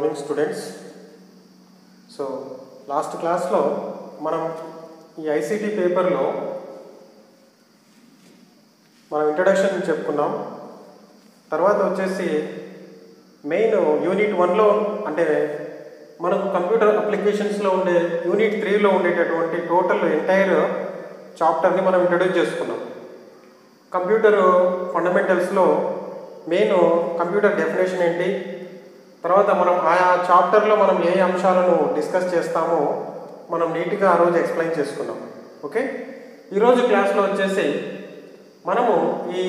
Morning students. So last క్లాస్లో మనం ఈ ఐసిటి పేపర్లో మనం ఇంట్రడక్షన్ చెప్పుకున్నాం. తర్వాత వచ్చేసి మెయిన్ యూనిట్ 1లో అంటే మనకు కంప్యూటర్ అప్లికేషన్స్లో ఉండే యూనిట్ 3లో ఉండేటటువంటి టోటల్ ఎంటైర్ చాప్టర్ని మనం ఇంట్రడ్యూస్ చేసుకున్నాం. కంప్యూటర్ ఫండమెంటల్స్లో మెయిన్ కంప్యూటర్ డెఫినేషన్ ఏంటి, తర్వాత మనం ఆయా చాప్టర్లో మనం ఏ అంశాలను డిస్కస్ చేస్తామో మనం నీట్గా ఆ రోజు ఎక్స్ప్లెయిన్ చేసుకున్నాం. ఓకే, ఈరోజు క్లాస్లో వచ్చేసి మనము ఈ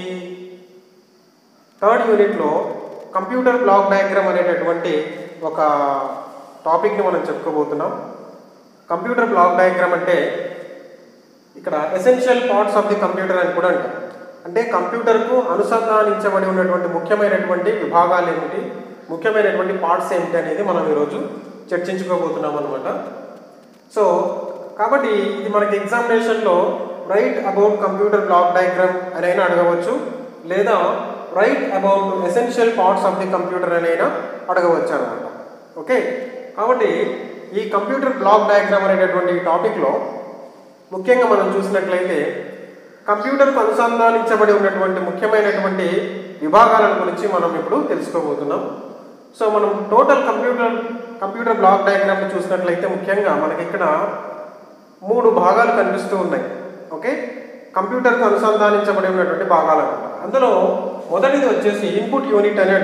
థర్డ్ యూనిట్లో కంప్యూటర్ బ్లాక్ డయాగ్రామ్ అనేటటువంటి ఒక టాపిక్ని మనం చెప్పుకోబోతున్నాం. కంప్యూటర్ బ్లాక్ డయాగ్రామ్ అంటే ఇక్కడ essential parts of the computer అని కూడా అంటారు. అంటే కంప్యూటర్కు అనుసంధానించబడి ఉన్నటువంటి ముఖ్యమైనటువంటి విభాగాలు ఏమిటి, ముఖ్యమైనటువంటి పార్ట్స్ ఏమిటి అనేది మనం ఈరోజు చర్చించుకోబోతున్నాం అనమాట. సో కాబట్టి ఇది మనకి ఎగ్జామినేషన్లో write about computer block diagram అని అయినా అడగవచ్చు, లేదా write about essential parts of the computer అని అయినా అడగవచ్చు అనమాట. ఓకే, కాబట్టి ఈ కంప్యూటర్ బ్లాక్ డయాగ్రామ్ అనేటటువంటి టాపిక్లో ముఖ్యంగా మనం చూసినట్లయితే కంప్యూటర్కు అనుసంధానించబడి ఉన్నటువంటి ముఖ్యమైనటువంటి విభాగాల గురించి మనం ఇప్పుడు తెలుసుకోబోతున్నాం. సో మనం టోటల్ కంప్యూటర్ బ్లాక్ డయాగ్రామ్ని చూసినట్లయితే ముఖ్యంగా మనకి ఇక్కడ 3 భాగాలు కనిపిస్తూ ఉన్నాయి. ఓకే, కంప్యూటర్కు అనుసంధానించబడి ఉన్నటువంటి భాగాలు అనమాట. అందులో మొదటిది వచ్చేసి ఇన్పుట్ యూనిట్ అని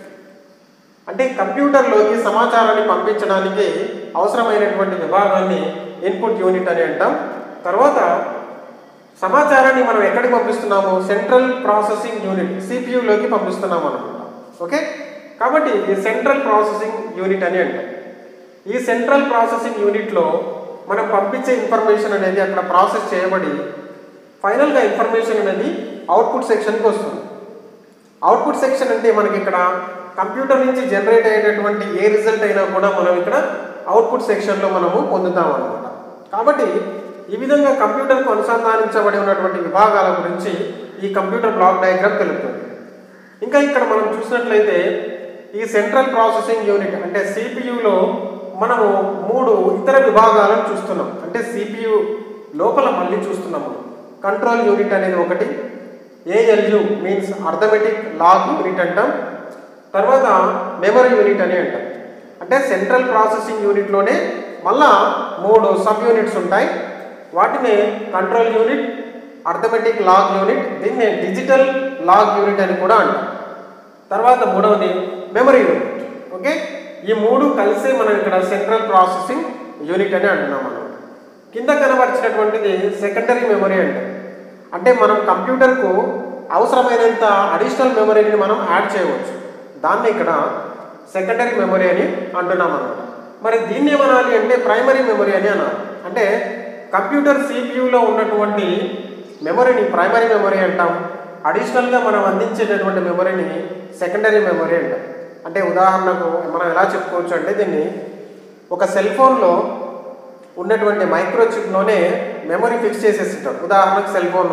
అంటే కంప్యూటర్లోకి సమాచారాన్ని పంపించడానికి అవసరమైనటువంటి విభాగాన్ని ఇన్పుట్ యూనిట్ అని అంటాం. తర్వాత సమాచారాన్ని మనం ఎక్కడికి పంపిస్తున్నాము, సెంట్రల్ ప్రాసెసింగ్ యూనిట్ సిపియులోకి పంపిస్తున్నాము అనమాట. ఓకే, కాబట్టి ఈ సెంట్రల్ ప్రాసెసింగ్ యూనిట్ అని అంటాం. ఈ సెంట్రల్ ప్రాసెసింగ్ యూనిట్లో మనం పంపించే ఇన్ఫర్మేషన్ అనేది అక్కడ ప్రాసెస్ చేయబడి ఫైనల్గా ఇన్ఫర్మేషన్ అనేది అవుట్పుట్ సెక్షన్కి వస్తుంది. అవుట్పుట్ సెక్షన్ అంటే మనకి ఇక్కడ కంప్యూటర్ నుంచి జనరేట్ అయ్యేటటువంటి ఏ రిజల్ట్ అయినా కూడా మనం ఇక్కడ అవుట్పుట్ సెక్షన్లో మనము పొందుతాం అనమాట. కాబట్టి ఈ విధంగా కంప్యూటర్కు అనుసంధానించబడి ఉన్నటువంటి విభాగాల గురించి ఈ కంప్యూటర్ బ్లాక్ డయాగ్రామ్ తెలుపుతుంది. ఇంకా ఇక్కడ మనం చూసినట్లయితే ఈ సెంట్రల్ ప్రాసెసింగ్ యూనిట్ అంటే సిపియులో మనము 3 ఇతర విభాగాలను చూస్తున్నాం. అంటే సిపియు లోపల మళ్ళీ చూస్తున్నాము. కంట్రోల్ యూనిట్ అనేది ఒకటి, ALU means arithmetic log unit అంటాం. తర్వాత మెమరీ యూనిట్ అని అంటాం. అంటే సెంట్రల్ ప్రాసెసింగ్ యూనిట్లోనే మళ్ళా 3 సబ్ యూనిట్స్ ఉంటాయి. వాటిని control unit, arithmetic log unit, దీన్ని డిజిటల్ లాగ్ యూనిట్ అని కూడా అంటాం. తర్వాత మూడవది మెమరీ యూనిట్. ఓకే, ఈ 3 కలిసి మనం ఇక్కడ సెంట్రల్ ప్రాసెసింగ్ యూనిట్ అని అంటున్నాం మనం. కింద కనబరిచినటువంటిది సెకండరీ మెమరీ అంటే మనం కంప్యూటర్కు అవసరమైనంత అడిషనల్ మెమరీని మనం యాడ్ చేయవచ్చు. దాన్ని ఇక్కడ సెకండరీ మెమరీ అని అంటున్నాం అన్నమాట. మరి దీన్ని ఏమనాలి అంటే ప్రైమరీ మెమరీ అని అనాలి. అంటే కంప్యూటర్ సిపియులో ఉన్నటువంటి మెమరీని ప్రైమరీ మెమరీ అంటాం. అడిషనల్గా మనం అందించేటటువంటి మెమరీని సెకండరీ మెమరీ అంటాం. అంటే ఉదాహరణకు మనం ఎలా చెప్పుకోవచ్చు అంటే దీన్ని ఒక సెల్ ఫోన్లో ఉన్నటువంటి మైక్రోచిప్లోనే మెమరీ ఫిక్స్ చేసేస్తుంటారు. ఉదాహరణకు సెల్ ఫోను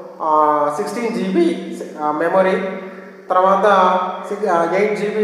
16 GB మెమరీ, తర్వాత 8 GB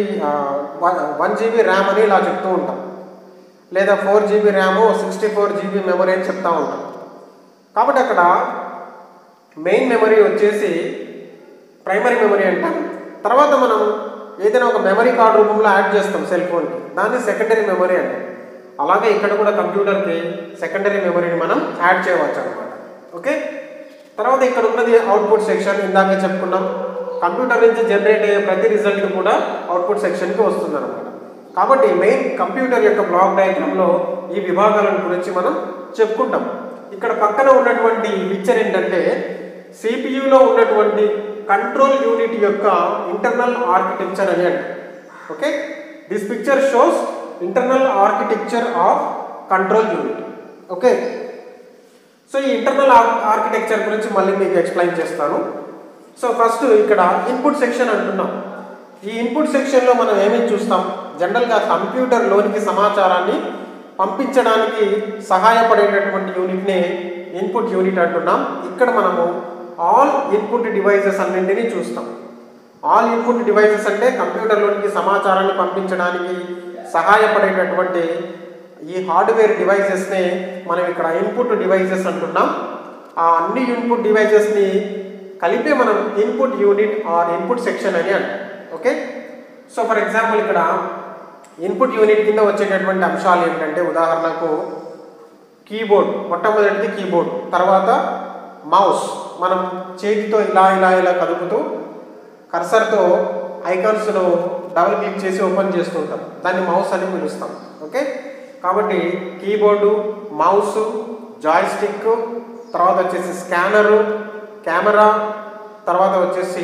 1 GB ర్యామ్ అని ఇలా చెప్తూ ఉంటాం, లేదా 4 GB ర్యాము 64 GB మెమరీ అని చెప్తూ ఉంటాం. కాబట్టి అక్కడ మెయిన్ మెమరీ వచ్చేసి ప్రైమరీ మెమరీ అంటాం. తర్వాత మనం ఏదైనా ఒక మెమరీ కార్డు రూపంలో యాడ్ చేస్తాం సెల్ ఫోన్కి, దాన్ని సెకండరీ మెమరీ అంటాం. అలాగే ఇక్కడ కూడా కంప్యూటర్కి సెకండరీ మెమరీని మనం యాడ్ చేయవచ్చు అనమాట. ఓకే, తర్వాత ఇక్కడ ఉన్నది అవుట్పుట్ సెక్షన్. ఇందాకే చెప్పుకున్నాం, కంప్యూటర్ నుంచి జనరేట్ అయ్యే ప్రతి రిజల్ట్ కూడా అవుట్పుట్ సెక్షన్కి వస్తుంది అనమాట. కాబట్టి మెయిన్ కంప్యూటర్ యొక్క బ్లాక్ డయాగ్రామ్లో ఈ విభాగాల గురించి మనం చెప్పుకుంటాం. ఇక్కడ పక్కన ఉన్నటువంటి పిక్చర్ ఏంటంటే సిపియులో ఉన్నటువంటి కంట్రోల్ యూనిట్ యొక్క ఇంటర్నల్ ఆర్కిటెక్చర్ అని అంటారు. Okay, this picture shows internal architecture of control unit. Okay, so ఈ ఇంటర్నల్ ఆర్కిటెక్చర్ గురించి మళ్ళీ మీకు ఎక్స్ప్లెయిన్ చేస్తాను. సో ఫస్ట్ ఇక్కడ ఇన్పుట్ సెక్షన్ అంటున్నాం. ఈ ఇన్పుట్ సెక్షన్లో మనం ఏమేమి చూస్తాం, జనరల్గా కంప్యూటర్లోనికి సమాచారాన్ని పంపించడానికి సహాయపడేటటువంటి యూనిట్ని ఇన్పుట్ యూనిట్ అంటున్నాం. ఇక్కడ మనము ఆల్ ఇన్పుట్ డివైజెస్ అన్నింటినీ చూస్తాం. ఆల్ ఇన్పుట్ డివైజెస్ అంటే కంప్యూటర్లోనికి సమాచారాన్ని పంపించడానికి సహాయపడేటటువంటి ఈ హార్డ్వేర్ డివైజెస్ని మనం ఇక్కడ ఇన్పుట్ డివైజెస్ అంటున్నాం. ఆ అన్ని ఇన్పుట్ డివైజెస్ని కలిపి మనం input unit or input section అని అంటాం. ఓకే, సో ఫర్ ఎగ్జాంపుల్ ఇక్కడ ఇన్పుట్ యూనిట్ కింద వచ్చేటటువంటి అంశాలు ఏంటంటే ఉదాహరణకు కీబోర్డ్, మొట్టమొదటిది కీబోర్డ్, తర్వాత మౌస్, మనం చేతితో ఇలా ఇలా ఇలా కదుపుతూ కర్సర్తో ఐకాన్స్ను డబుల్ క్లిక్ చేసి ఓపెన్ చేస్తుంటాం, దాన్ని మౌస్ అని పిలుస్తాం. ఓకే, కాబట్టి కీబోర్డు, మౌస్, జాయ్స్టిక్, తర్వాత వచ్చేసి స్కానరు, కెమెరా, తర్వాత వచ్చేసి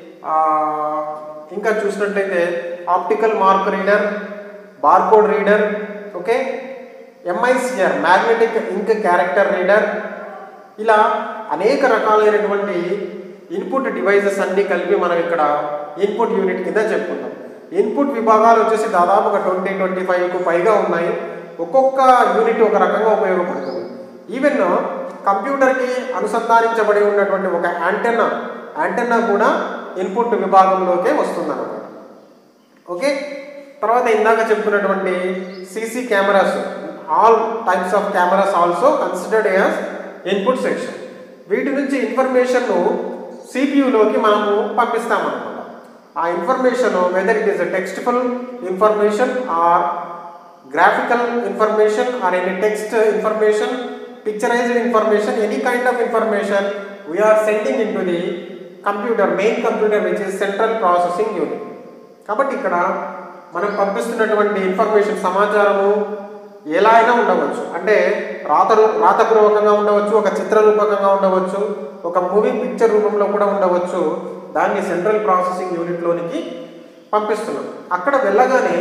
ఇంకా చూసినట్లయితే optical mark reader, barcode reader, okay, MICR magnetic ink character reader, ఇలా అనేక రకాలైనటువంటి ఇన్పుట్ డివైజెస్ అన్నీ కలిపి మనం ఇక్కడ ఇన్పుట్ యూనిట్ కింద చెప్పుకుంటాం. ఇన్పుట్ విభాగాలు వచ్చేసి దాదాపుగా 20-25కు పైగా ఉన్నాయి. ఒక్కొక్క యూనిట్ ఒక రకంగా ఉపయోగపడుతుంది. ఈవెన్ కంప్యూటర్కి అనుసంధానించబడి ఉన్నటువంటి ఒక యాంటెన్నా కూడా ఇన్పుట్ విభాగంలోకే వస్తుందన్నమాట. ఓకే, తర్వాత ఇందాక చెప్పుకున్నటువంటి CC cameras, all types of cameras also considered as input section. వీటి నుంచి ఇన్ఫర్మేషన్ను CPUలోకి మనము పంపిస్తామన్నమాట. ఆ information whether it is textful information or graphical information or any text information, picturized information, any kind of information we are sending into the computer, main computer, which is central processing unit. కాబట్టి ఇక్కడ మనం పంపిస్తున్నటువంటి information, సమాచారము ఎలా అయినా ఉండవచ్చు. అంటే రాతపూర్వకంగా ఉండవచ్చు, ఒక చిత్ర రూపకంగా ఉండవచ్చు, ఒక మూవింగ్ పిక్చర్ రూపంలో కూడా ఉండవచ్చు. దాన్ని సెంట్రల్ ప్రాసెసింగ్ యూనిట్లోనికి పంపిస్తున్నాం. అక్కడ వెళ్ళగానే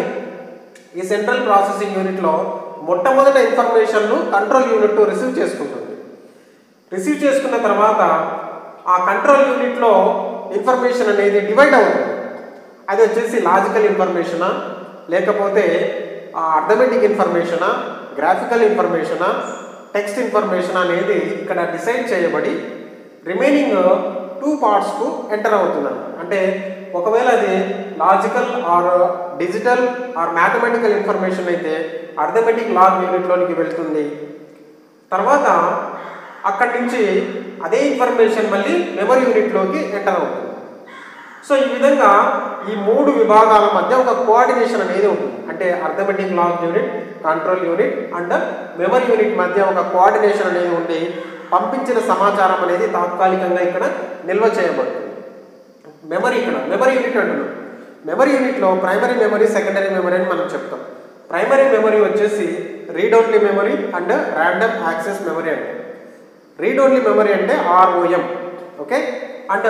ఈ సెంట్రల్ ప్రాసెసింగ్ యూనిట్లో మొట్టమొదట ఇన్ఫర్మేషన్ను కంట్రోల్ యూనిట్ రిసీవ్ చేసుకుంటుంది. రిసీవ్ చేసుకున్న తర్వాత ఆ కంట్రోల్ యూనిట్లో ఇన్ఫర్మేషన్ అనేది డివైడ్ అవుతుంది. అది వచ్చేసి లాజికల్ ఇన్ఫర్మేషనా, లేకపోతే అర్థమెటిక్ ఇన్ఫర్మేషనా, గ్రాఫికల్ ఇన్ఫర్మేషనా, టెక్స్ట్ ఇన్ఫర్మేషన్ అనేది ఇక్కడ డిసైడ్ చేయబడి రిమైనింగ్ 2 పార్ట్స్కు ఎంటర్ అవుతుంది. అంటే ఒకవేళ అది logical or digital or mathematical information అయితే అర్థమెటిక్ లాగ్ యూనిట్లోనికి వెళ్తుంది. తర్వాత అక్కడి నుంచి అదే ఇన్ఫర్మేషన్ మళ్ళీ మెమరీ యూనిట్లోకి ఎంటర్ అవుతుంది. సో ఈ విధంగా ఈ 3 విభాగాల మధ్య ఒక కోఆర్డినేషన్ అనేది ఉంటుంది. అంటే arithmetic log unit, control unit and memory unit మధ్య ఒక కోఆర్డినేషన్ అనేది ఉండి పంపించిన సమాచారం అనేది తాత్కాలికంగా ఇక్కడ నిల్వ చేయబడుతుంది. మెమరీ యూనిట్ అంటున్నాం. మెమరీ యూనిట్లో ప్రైమరీ మెమరీ, సెకండరీ మెమరీ అని మనం చెప్తాం. ప్రైమరీ మెమరీ వచ్చేసి read only memory and random access memory అంటే. రీడ్ ఓన్లీ మెమరీ అంటే ROM, okay, and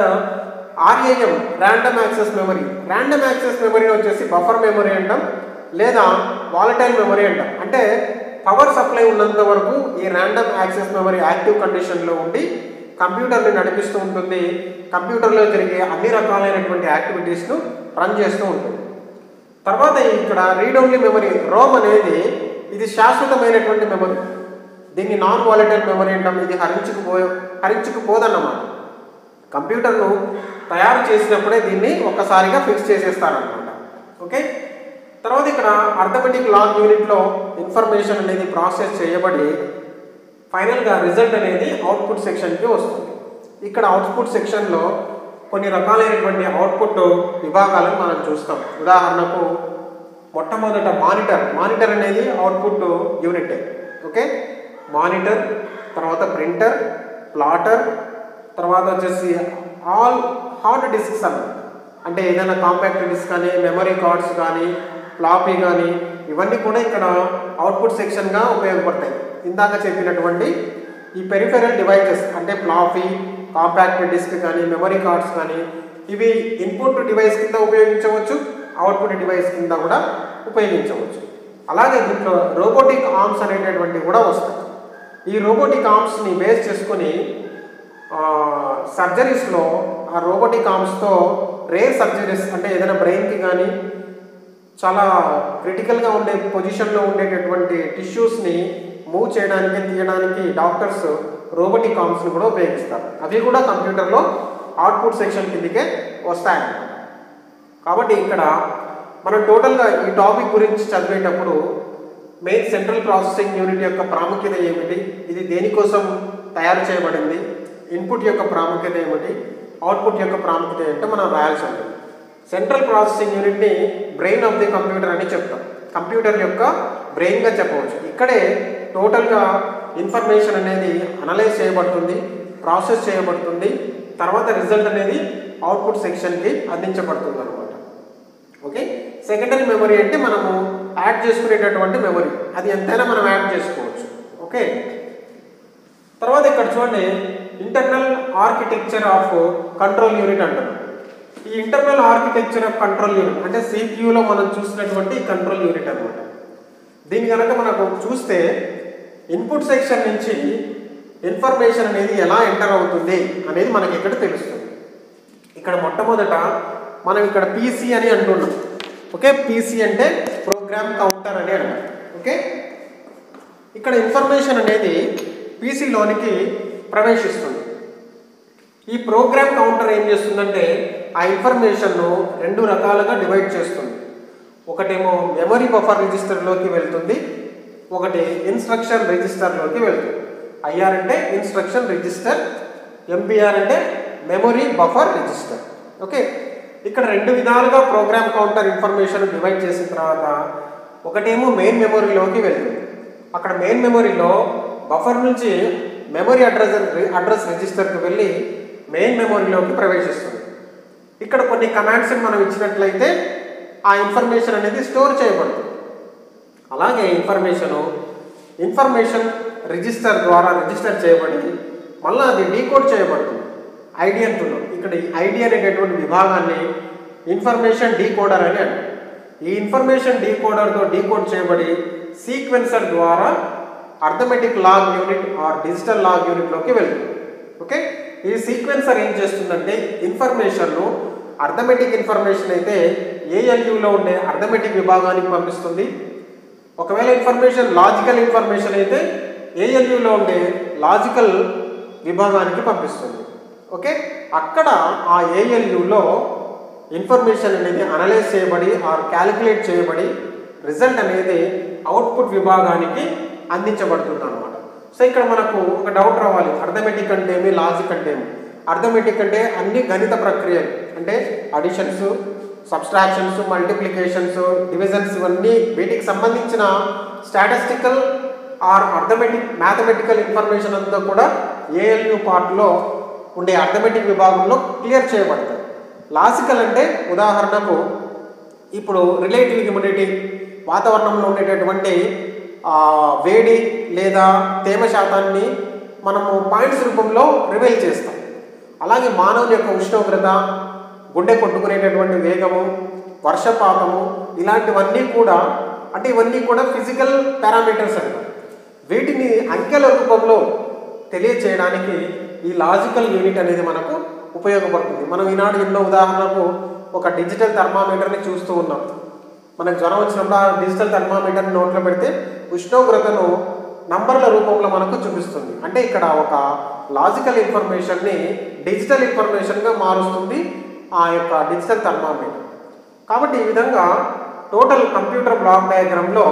RAM random access memory. Random access memory వచ్చేసి బఫర్ మెమరీ అంటాం, లేదా వాలటైల్ మెమరీ అంటాం. అంటే పవర్ సప్లై ఉన్నంత వరకు ఈ ర్యాండమ్ యాక్సెస్ మెమరీ యాక్టివ్ కండిషన్లో ఉండి కంప్యూటర్ని నడిపిస్తూ ఉంటుంది. కంప్యూటర్లో జరిగే అన్ని రకాలైనటువంటి యాక్టివిటీస్ను రన్ చేస్తూ ఉంటుంది. తర్వాత ఇక్కడ రీడ్ ఓన్లీ మెమరీ, ROM అనేది ఇది శాశ్వతమైనటువంటి మెమరీ. దీన్ని నాన్ వాలటైల్ మెమరీ అంటాం. ఇది హరించుకుపోదన్నమాట. కంప్యూటర్ను తయారు చేసినప్పుడే దీన్ని ఒక్కసారిగా ఫిక్స్ చేసేస్తారనమాట. ఓకే, తర్వాత ఇక్కడ అర్థమెటిక్ లాగ్ యూనిట్లో ఇన్ఫర్మేషన్ అనేది ప్రాసెస్ చేయబడి ఫైనల్గా రిజల్ట్ అనేది అవుట్పుట్ సెక్షన్కి వస్తుంది. ఇక్కడ అవుట్పుట్ సెక్షన్లో కొన్ని రకాలైనటువంటి అవుట్పుట్ విభాగాలను మనం చూస్తాం. ఉదాహరణకు మొట్టమొదట మానిటర్ అనేది అవుట్పుట్ యూనిట్. ఓకే, మానిటర్, తర్వాత ప్రింటర్, ప్లాటర్, తర్వాత వచ్చేసి ఆల్ హార్డ్ డిస్క్స్ అన్నమాట. అంటే ఏదైనా కాంపాక్ట్ డిస్క్ కానీ, మెమరీ కార్డ్స్ కానీ, ఫ్లాపీ కానీ, ఇవన్నీ కూడా ఇక్కడ అవుట్పుట్ సెక్షన్గా ఉపయోగపడతాయి. ఇందాక చెప్పినటువంటి ఈ పెరిఫెరల్ డివైజెస్ అంటే ఫ్లాపీ, కాంపాక్ట్ డిస్క్ కానీ, మెమరీ కార్డ్స్ కానీ, ఇవి ఇన్పుట్ డివైస్ కింద ఉపయోగించవచ్చు, అవుట్పుట్ డివైస్ కింద కూడా ఉపయోగించవచ్చు. అలాగే దీంట్లో రోబోటిక్ ఆర్మ్స్ అనేటటువంటివి కూడా వస్తాయి. ఈ రోబోటిక్ ఆర్మ్స్ని బేస్ చేసుకొని సర్జరీస్లో ఆ రోబోటిక్ ఆర్మ్స్తో రేర్ సర్జరీస్ అంటే ఏదైనా బ్రెయిన్కి కానీ చాలా క్రిటికల్గా ఉండే పొజిషన్లో ఉండేటటువంటి టిష్యూస్ని మూవ్ చేయడానికి, తీయడానికి డాక్టర్స్ రోబోటిక్ ఆర్మ్స్ని కూడా ఉపయోగిస్తారు. అవి కూడా కంప్యూటర్లో అవుట్పుట్ సెక్షన్ కిందకే వస్తాయన్నమాట. కాబట్టి ఇక్కడ మనం టోటల్గా ఈ టాపిక్ గురించి చదివేటప్పుడు మెయిన్ సెంట్రల్ ప్రాసెసింగ్ యూనిట్ యొక్క ప్రాముఖ్యత ఏమిటి, ఇది దేనికోసం తయారు చేయబడింది, ఇన్పుట్ యొక్క ప్రాముఖ్యత ఏమిటి, అవుట్పుట్ యొక్క ప్రాముఖ్యత ఏంటో మనం రాయాల్సి ఉంటుంది. సెంట్రల్ ప్రాసెసింగ్ యూనిట్ని బ్రెయిన్ ఆఫ్ ది కంప్యూటర్ అని చెప్తాం. కంప్యూటర్ యొక్క బ్రెయిన్గా చెప్పవచ్చు. ఇక్కడే టోటల్గా ఇన్ఫర్మేషన్ అనేది అనలైజ్ చేయబడుతుంది, ప్రాసెస్ చేయబడుతుంది, తర్వాత రిజల్ట్ అనేది అవుట్పుట్ సెక్షన్కి అందించబడుతుంది అనమాట. ఓకే, సెకండరీ మెమరీ అంటే మనము యాడ్ చేసుకునేటటువంటి మెమరీ, అది ఎంతైనా మనం యాడ్ చేసుకోవచ్చు. ఓకే, తర్వాత ఇక్కడ చూడండి internal architecture of control unit అంటారు. ఈ internal architecture of control unit అంటే సిపియూలో మనం చూసినటువంటి కంట్రోల్ యూనిట్ అనమాట. దీని కనుక మనకు చూస్తే ఇన్పుట్ సెక్షన్ నుంచి ఇన్ఫర్మేషన్ అనేది ఎలా ఎంటర్ అవుతుంది అనేది మనకి ఇక్కడ తెలుస్తుంది. ఇక్కడ మొట్టమొదట మనం ఇక్కడ పీసీ అని అంటున్నాం. ఓకే, పీసీ అంటే ప్రోగ్రామ్ కౌంటర్ అని అంటాం. ఓకే, ఇక్కడ ఇన్ఫర్మేషన్ అనేది పీసీలోనికి ప్రవేశిస్తుంది. ఈ ప్రోగ్రామ్ కౌంటర్ ఏం చేస్తుందంటే ఆ ఇన్ఫర్మేషన్ను రెండు రకాలుగా డివైడ్ చేస్తుంది. ఒకటేమో మెమరీ బఫర్ రిజిస్టర్లోకి వెళ్తుంది, ఒకటి ఇన్స్ట్రక్షన్ రిజిస్టర్లోకి వెళ్తుంది. ఐఆర్ అంటే ఇన్స్ట్రక్షన్ రిజిస్టర్, ఎంబీఆర్ అంటే మెమరీ బఫర్ రిజిస్టర్. ఓకే, ఇక్కడ రెండు విధాలుగా ప్రోగ్రామ్ కౌంటర్ ఇన్ఫర్మేషన్ డివైడ్ చేసిన తర్వాత ఒకటేమో మెయిన్ మెమరీలోకి వెళ్తుంది. అక్కడ మెయిన్ మెమరీలో బఫర్ నుంచి మెమరీ అడ్రస్ రిజిస్టర్కి వెళ్ళి మెయిన్ మెమరీలోకి ప్రవేశిస్తుంది. ఇక్కడ కొన్ని కమాండ్స్ని మనం ఇచ్చినట్లయితే ఆ ఇన్ఫర్మేషన్ అనేది స్టోర్ చేయబడుతుంది. అలాగే ఇన్ఫర్మేషన్ రిజిస్టర్ ద్వారా రిజిస్టర్ చేయబడి మళ్ళీ అది డీకోడ్ చేయబడుతుంది. ఐడి అంటున్నాం. ఇక్కడ ఐడి అనేటటువంటి విభాగాన్ని ఇన్ఫర్మేషన్ డీకోడర్ అని అంటారు. ఈ ఇన్ఫర్మేషన్ డీకోడర్తో డీకోడ్ చేయబడి సీక్వెన్సర్ ద్వారా arithmetic log unit or digital log యూనిట్లోకి వెళ్తుంది. ఓకే, ఈ సీక్వెన్సర్ ఏం చేస్తుందంటే ఇన్ఫర్మేషన్ను అర్థమెటిక్ ఇన్ఫర్మేషన్ అయితే ఏఎల్యూలో ఉండే అర్థమెటిక్ విభాగానికి పంపిస్తుంది. ఒకవేళ ఇన్ఫర్మేషన్ లాజికల్ ఇన్ఫర్మేషన్ అయితే ఏఎల్యూలో ఉండే లాజికల్ విభాగానికి పంపిస్తుంది. ఓకే, అక్కడ ఆ ఏఎల్యూలో ఇన్ఫర్మేషన్ అనేది అనలైజ్ చేయబడి ఆర్ క్యాలిక్యులేట్ చేయబడి రిజల్ట్ అనేది అవుట్పుట్ విభాగానికి అందించబడుతుంది అనమాట. సో ఇక్కడ మనకు ఒక డౌట్ రావాలి, అర్థమెటిక్ అంటే ఏమి, లాజిక్ అంటే ఏమి. అర్థమెటిక్ అంటే అన్ని గణిత ప్రక్రియలు అంటే అడిషన్స్, సబ్స్ట్రాక్షన్స్, మల్టిప్లికేషన్స్, డివిజన్స్, ఇవన్నీ వీటికి సంబంధించిన స్టాటిస్టికల్ ఆర్ మ్యాథమెటికల్ ఇన్ఫర్మేషన్ అంతా కూడా ఏఎల్యూ పార్ట్లో ఉండే అర్థమెటిక్ విభాగంలో క్లియర్ చేయబడతాయి. లాజికల్ అంటే ఉదాహరణకు ఇప్పుడు రిలేటివ్ హ్యూమిడిటీ, వాతావరణంలో ఉండేటటువంటి వేడి లేదా తేమ శాతాన్ని మనము పాయింట్స్ రూపంలో రివీల్ చేస్తాం. అలాగే మానవుని యొక్క ఉష్ణోగ్రత, గుండె కొట్టుకునేటటువంటి వేగము, వర్షపాతము, ఇలాంటివన్నీ కూడా అంటే ఇవన్నీ కూడా ఫిజికల్ పారామీటర్స్ అంటారు. వీటిని అంకెల రూపంలో తెలియచేయడానికి ఈ లాజికల్ యూనిట్ అనేది మనకు ఉపయోగపడుతుంది. మనం ఈనాడు ఎన్నో ఉదాహరణకు ఒక డిజిటల్ థర్మామీటర్ని చూస్తూ ఉన్నాం. మనకు జ్వరం వచ్చినప్పుడు ఆ డిజిటల్ థర్మామీటర్ని నోట్లో పెడితే ఉష్ణోగ్రతను నంబర్ల రూపంలో మనకు చూపిస్తుంది. అంటే ఇక్కడ ఒక లాజికల్ ఇన్ఫర్మేషన్ని డిజిటల్ ఇన్ఫర్మేషన్గా మారుస్తుంది ఆ యొక్క డిజిటల్ థర్మామీటర్. కాబట్టి ఈ విధంగా టోటల్ కంప్యూటర్ బ్లాక్ డయాగ్రామ్లో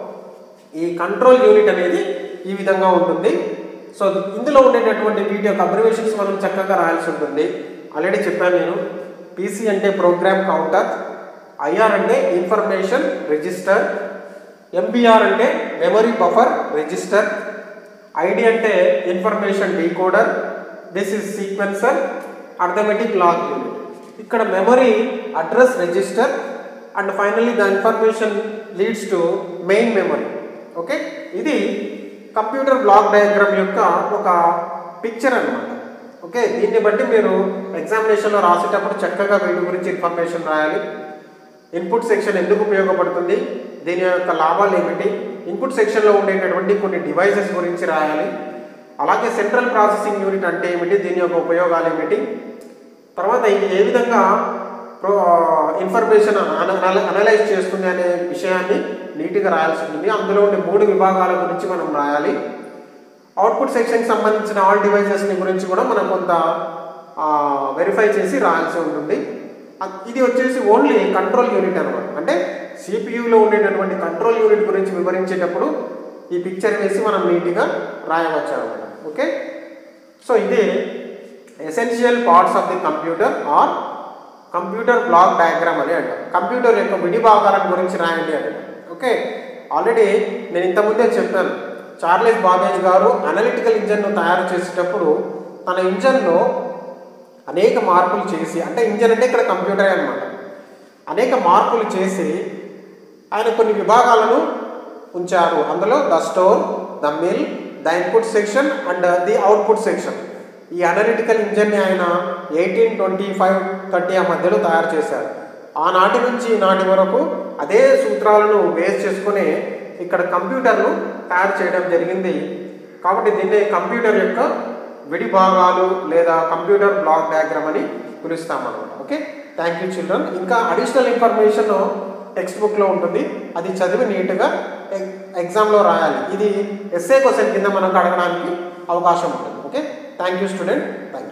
ఈ కంట్రోల్ యూనిట్ అనేది ఈ విధంగా ఉంటుంది. సో ఇందులో ఉండేటటువంటి వీటి యొక్క అబ్రివేషన్స్ మనం చక్కగా రాయాల్సి ఉంటుంది. ఆల్రెడీ చెప్పాను నేను. పీసీ అంటే ప్రోగ్రామ్ కౌంటర్, ఐఆర్ అంటే ఇన్ఫర్మేషన్ రిజిస్టర్, ఎంబీఆర్ అంటే మెమరీ బఫర్ రిజిస్టర్, ఐడి అంటే information decoder, this is sequencer, arithmetic log unit. ఇక్కడ memory address register and finally the information leads to main memory. Okay, ఇది computer block diagram యొక్క ఒక picture అన్నమాట. Okay, దీన్ని బట్టి మీరు ఎగ్జామినేషన్లో రాసేటప్పుడు చక్కగా వీటి గురించి ఇన్ఫర్మేషన్ రాయాలి. ఇన్పుట్ సెక్షన్ ఎందుకు ఉపయోగపడుతుంది, దీని యొక్క లాభాలు ఏమిటి, ఇన్పుట్ సెక్షన్లో ఉండేటటువంటి కొన్ని డివైసెస్ గురించి రాయాలి. అలాగే సెంట్రల్ ప్రాసెసింగ్ యూనిట్ అంటే ఏమిటి, దీని యొక్క ఉపయోగాలు ఏమిటి, తర్వాత ఇది ఏ విధంగా ఇన్ఫర్మేషన్ అనలైజ్ చేస్తుంది అనే విషయాన్ని నీట్గా రాయాల్సి ఉంటుంది. అందులో ఉండే 3 విభాగాల గురించి మనం రాయాలి. అవుట్పుట్ సెక్షన్కి సంబంధించిన ఆల్ డివైజెస్ని గురించి కూడా మనం కొంత వెరిఫై చేసి రాయాల్సి ఉంటుంది. ఇది వచ్చేసి ఓన్లీ కంట్రోల్ యూనిట్ అనమాట. అంటే సిపియులో ఉండేటటువంటి కంట్రోల్ యూనిట్ గురించి వివరించేటప్పుడు ఈ పిక్చర్ వేసి మనం నీట్గా రాయవచ్చు అనమాట. ఓకే, సో ఇది essential parts of the computer or computer block diagram అని అంటాం. కంప్యూటర్ యొక్క విడి భాగాల గురించి రాయండి అని. ఓకే, ఆల్రెడీ నేను ఇంతకుముందే చెప్పాను, చార్లెస్ బాబేజ్ గారు అనలిటికల్ ఇంజన్ను తయారు చేసేటప్పుడు తన ఇంజన్లో అనేక మార్పులు చేసి, అంటే ఇంజన్ అంటే ఇక్కడ కంప్యూటరే అనమాట, అనేక మార్పులు చేసి ఆయన కొన్ని విభాగాలను ఉంచారు. అందులో the store, the mill, the input section and the output section. ఈ అనలిటికల్ ఇంజన్ని ఆయన 1825-30 ఆ మధ్యలో తయారు చేశారు. ఆనాటి నుంచి ఈనాటి వరకు అదే సూత్రాలను బేస్ చేసుకుని ఇక్కడ కంప్యూటర్ను తయారు చేయడం జరిగింది. కాబట్టి దీన్ని కంప్యూటర్ యొక్క విడి భాగాలు లేదా కంప్యూటర్ బ్లాక్ డయాగ్రామ్ అని పిలుస్తామన్నమాట. Okay, thank you children. ఇంకా అడిషనల్ ఇన్ఫర్మేషన్ టెక్స్ట్ బుక్లో ఉంటుంది, అది చదివి నీట్గా ఎగ్జామ్లో రాయాలి. ఇది ఎస్ఏ క్వశ్చన్ కింద మనకు అడగడానికి అవకాశం ఉంటుంది. Okay, thank you student. Thank you.